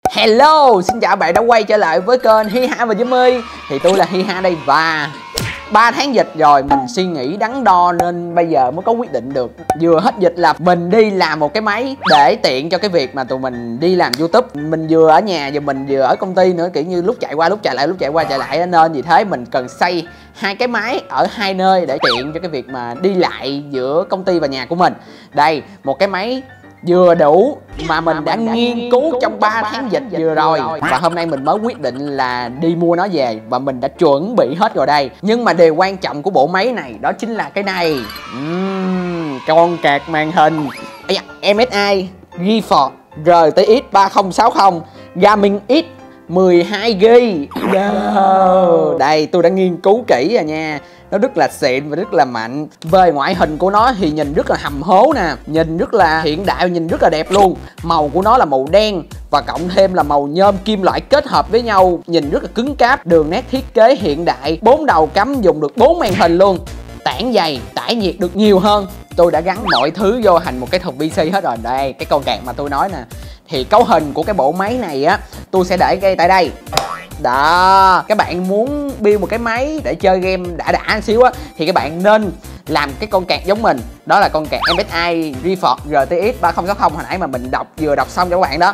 Hello, xin chào bạn đã quay trở lại với kênh Hiha và Jimmy. Thì tôi là Hiha đây và 3 tháng dịch rồi mình suy nghĩ đắn đo nên bây giờ mới có quyết định được. Vừa hết dịch là mình đi làm một cái máy để tiện cho cái việc mà tụi mình đi làm YouTube. Mình vừa ở nhà và mình vừa ở công ty nữa, kiểu như lúc chạy qua lúc chạy lại, lúc chạy qua chạy lại, nên vì thế mình cần xây hai cái máy ở hai nơi để tiện cho cái việc mà đi lại giữa công ty và nhà của mình. Đây, một cái máy vừa đủ mà mình đã nghiên cứu trong 3 tháng dịch vừa rồi. Và hôm nay mình mới quyết định là đi mua nó về và mình đã chuẩn bị hết rồi đây. Nhưng mà điều quan trọng của bộ máy này đó chính là cái này. Con card màn hình MSI GeForce RTX 3060 Gaming X 12GB. Đây, tôi đã nghiên cứu kỹ rồi nha. Nó rất là xịn và rất là mạnh. Về ngoại hình của nó thì nhìn rất là hầm hố nè, nhìn rất là hiện đại, nhìn rất là đẹp luôn. Màu của nó là màu đen và cộng thêm là màu nhôm kim loại kết hợp với nhau, nhìn rất là cứng cáp. Đường nét thiết kế hiện đại, 4 đầu cắm dùng được 4 màn hình luôn. Tản dày, tải nhiệt được nhiều hơn. Tôi đã gắn mọi thứ vô thành một cái thùng PC hết rồi. Đây, cái con card mà tôi nói nè. Thì cấu hình của cái bộ máy này á, tôi sẽ để ngay tại đây. Đó, các bạn muốn build một cái máy để chơi game đã một xíu á thì các bạn nên làm cái con card giống mình. Đó là con card MSI GeForce RTX 3060 hồi nãy mà mình vừa đọc xong cho các bạn đó.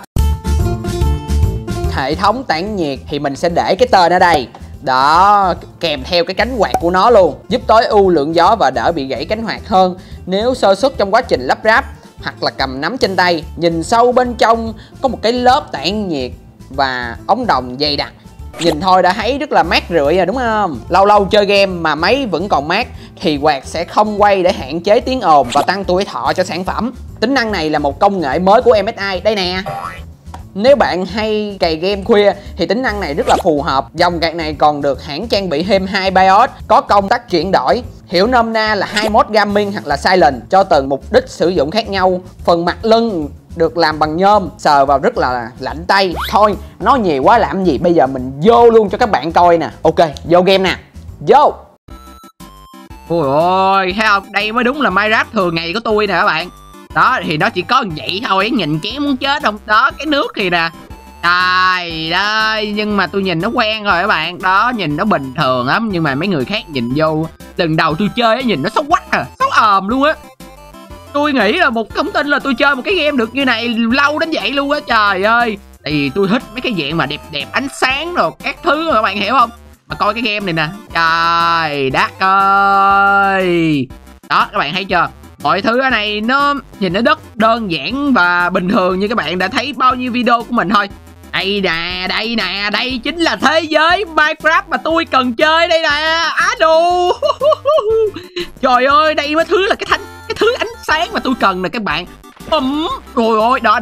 Hệ thống tản nhiệt thì mình sẽ để cái tên ở đây. Đó, kèm theo cái cánh quạt của nó luôn, giúp tối ưu lượng gió và đỡ bị gãy cánh quạt hơn nếu sơ suất trong quá trình lắp ráp hoặc là cầm nắm trên tay. Nhìn sâu bên trong có một cái lớp tản nhiệt và ống đồng dày đặc. Nhìn thôi đã thấy rất là mát rượi rồi đúng không? Lâu lâu chơi game mà máy vẫn còn mát thì quạt sẽ không quay để hạn chế tiếng ồn và tăng tuổi thọ cho sản phẩm. Tính năng này là một công nghệ mới của MSI đây nè. Nếu bạn hay cày game khuya thì tính năng này rất là phù hợp. Dòng card này còn được hãng trang bị thêm 2 BIOS có công tắc chuyển đổi, hiểu nôm na là 2 mode gaming hoặc là silent cho từng mục đích sử dụng khác nhau. Phần mặt lưng được làm bằng nhôm, sờ vào rất là lạnh tay. Thôi, nói nhiều quá làm gì, bây giờ mình vô luôn cho các bạn coi nè. Ok, vô game nè. Vô. Ôi ôi, thấy không? Đây mới đúng là Minecraft thường ngày của tôi nè các bạn. Đó, thì nó chỉ có vậy thôi, nhìn chém muốn chết không? Đó, cái nước thì nè. Trời ơi, nhưng mà tôi nhìn nó quen rồi các bạn. Đó, nhìn nó bình thường lắm. Nhưng mà mấy người khác nhìn vô lần đầu tôi chơi á, nhìn nó xấu quắc à, xấu ồm luôn á. Tôi nghĩ là không tin là tôi chơi một cái game được như này lâu đến vậy luôn á, trời ơi. Tại vì tôi thích mấy cái dạng mà đẹp đẹp, ánh sáng rồi các thứ mà các bạn hiểu không? Mà coi cái game này nè, trời đất ơi. Đó, các bạn thấy chưa? Mọi thứ ở này nó nhìn nó rất đơn giản và bình thường như các bạn đã thấy bao nhiêu video của mình thôi. Đây nè, đây nè, đây chính là thế giới Minecraft mà tôi cần chơi đây nè. Á đù. Trời ơi, đây mới thứ là cái thứ ánh sáng mà tôi cần nè các bạn. Rồi ôi, đó.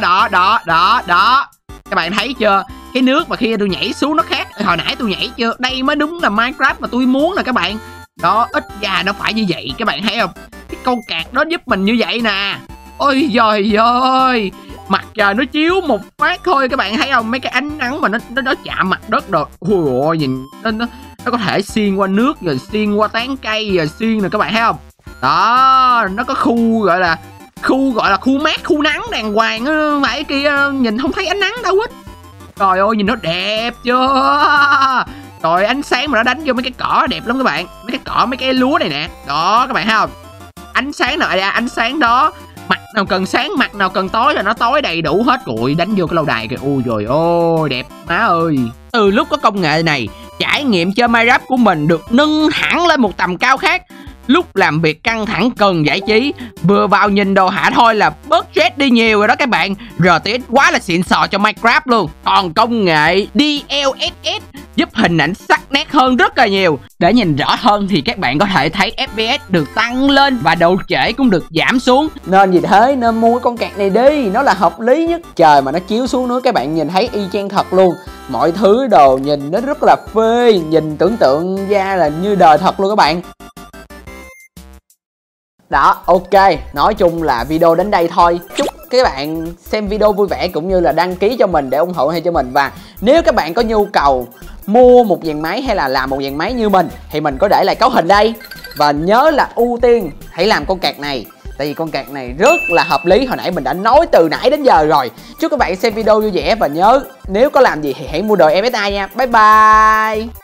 Các bạn thấy chưa? Cái nước mà khi tôi nhảy xuống nó khác hồi nãy tôi nhảy chưa? Đây mới đúng là Minecraft mà tôi muốn nè các bạn. Đó, ít ra nó phải như vậy, các bạn thấy không? Cái con card đó giúp mình như vậy nè. Ôi giời ơi, mặt trời nó chiếu một phát thôi các bạn thấy không? Mấy cái ánh nắng mà nó chạm mặt đất rồi. Ôi ôi, nhìn nó có thể xuyên qua nước rồi xuyên qua tán cây rồi xuyên rồi các bạn thấy không? Đó, nó có khu gọi là khu mát, khu nắng đàng hoàng á, phải kia nhìn không thấy ánh nắng đâu hết. Trời ơi, nhìn nó đẹp chưa? Rồi ánh sáng mà nó đánh vô mấy cái cỏ đẹp lắm các bạn. Mấy cái cỏ, mấy cái lúa này nè. Đó, các bạn thấy không? Ánh sáng nào ra ánh sáng đó. Mặt nào cần sáng, mặt nào cần tối là nó tối đầy đủ hết. Rồi đánh vô cái lâu đài kìa. Ôi trời ơi, đẹp má ơi. Từ lúc có công nghệ này, trải nghiệm chơi Minecraft của mình được nâng hẳn lên một tầm cao khác. Lúc làm việc căng thẳng cần giải trí, vừa vào nhìn đồ họa thôi là bớt stress đi nhiều rồi đó các bạn. RTX quá là xịn sò cho Minecraft luôn. Còn công nghệ DLSS giúp hình ảnh sắc nét hơn rất là nhiều. Để nhìn rõ hơn thì các bạn có thể thấy FPS được tăng lên và độ trễ cũng được giảm xuống. Nên vì thế nên mua con card này đi, nó là hợp lý nhất. Trời mà nó chiếu xuống nữa các bạn nhìn thấy y chang thật luôn. Mọi thứ đồ nhìn nó rất là phê, nhìn tưởng tượng ra là như đời thật luôn các bạn. Đó, ok, nói chung là video đến đây thôi. Chúc các bạn xem video vui vẻ cũng như là đăng ký cho mình để ủng hộ hay cho mình. Và nếu các bạn có nhu cầu mua một dàn máy hay là làm một dàn máy như mình thì mình có để lại cấu hình đây. Và nhớ là ưu tiên hãy làm con card này Tại vì con card này rất là hợp lý, hồi nãy mình đã nói từ nãy đến giờ rồi. Chúc các bạn xem video vui vẻ và nhớ nếu có làm gì thì hãy mua đồ MSI nha. Bye bye.